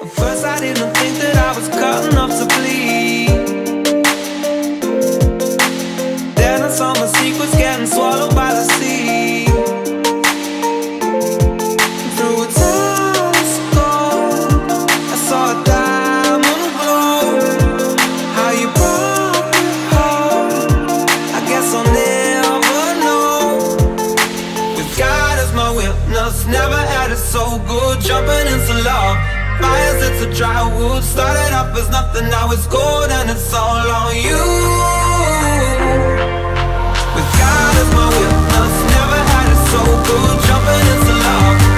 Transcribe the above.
At first I didn't think that I was cut enough to bleed. Then I saw my secrets getting swallowed by the sea. Through a telescope I saw a diamond glow. How you broke your heart, I guess I'll never know. With God as my witness, never had it so good. Jumping into love, fires into dry wood. Started off as nothing, now it's gold, and it's all on you. With God as my witness, never had it so good. Jumping into love,